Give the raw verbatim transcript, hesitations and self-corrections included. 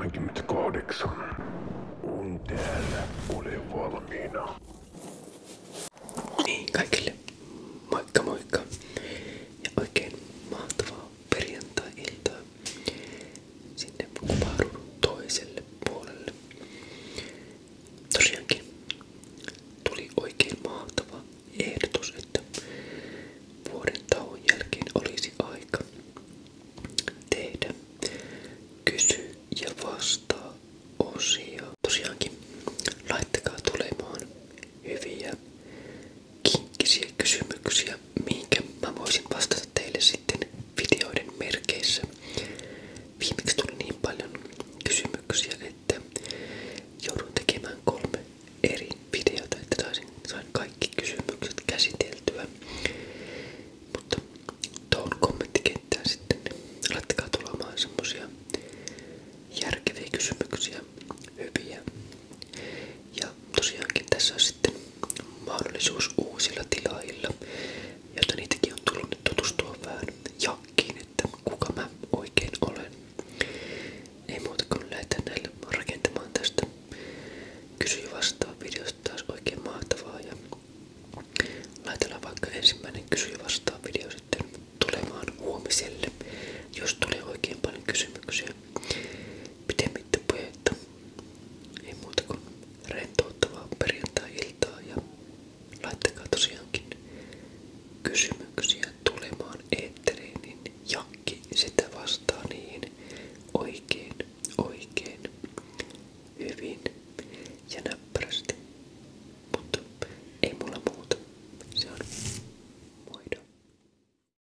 seitsemänkymmentäkahdeksan on täällä, ole valmiina. Niin kaikille, moikka moikka ja oikein mahtavaa perjantai-iltaa sinne kuvaruudun toiselle puolelle. Tosiaankin tuli oikein mahtava ehdotus, että vuoden tauon jälkeen olisi aika tehdä kysy ja vastaa osia. Tosiaankin laittakaa tulemaan hyviä kinkkisiä kysymyksiä, mihinkä mä voisin vastata teille sitten videoiden merkeissä. Viimeksi tuli niin paljon kysymyksiä, että joudun tekemään kolme eri videota, että saisin, sain kaikki kysymykset käsiteltyä. Mutta tuohon kommenttikenttään sitten laittakaa tulemaan semmosia järkeviä kysymyksiä, hyviä. Ja tosiaankin tässä on sitten mahdollisuus uusilla tilaajilla, jotta niitäkin on tullut nyt tutustua vähän jakkiin, että kuka mä oikein olen. Ei muuta kuin lähdetään näille rakentamaan tästä kysy ja vastaa videosta taas oikein mahtavaa. Ja laitellaan vaikka ensimmäinen kysy ja vastaa video sitten tulemaan huomiselle, jos tulee